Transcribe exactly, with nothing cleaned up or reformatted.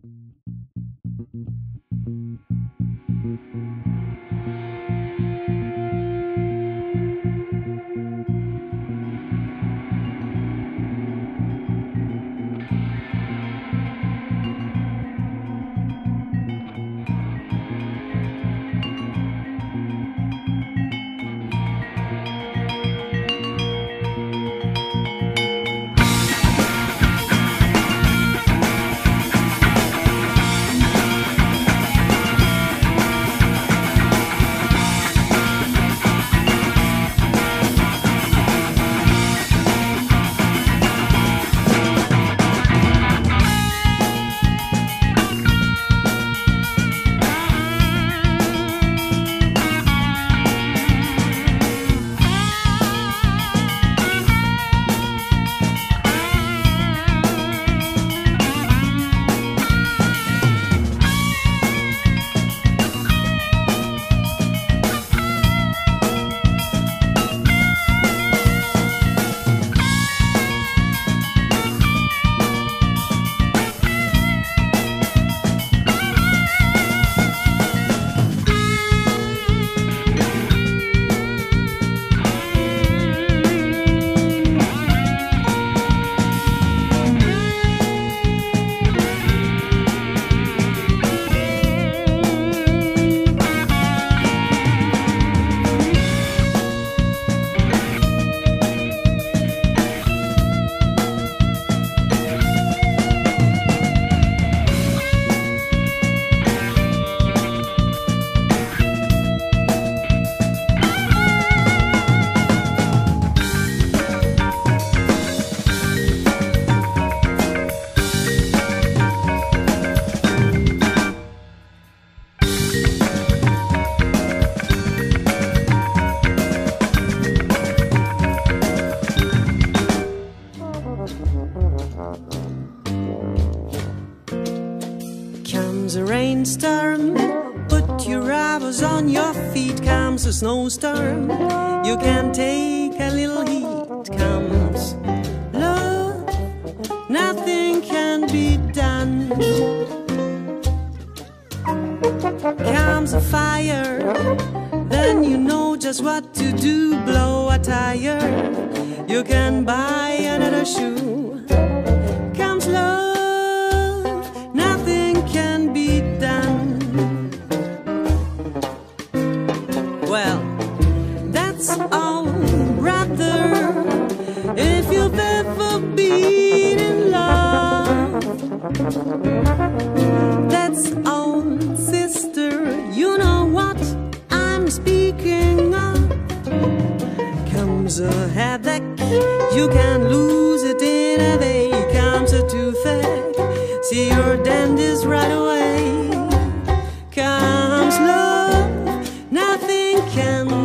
Comes a rainstorm, put your rubbers on your feet. Comes a snowstorm, you can take a little heat. Comes love, nothing can be done. Comes a fire, then you know just what to do. Blow a tire, you can buy another shoe. Comes love, nothing can be done. Well, that's all, brother, if you've ever been in love. That's all, sister, you know what I'm speaking of. Comes a headache, you can lose it in a day. Comes a toothache, see your dentist right away. Comes love, nothing can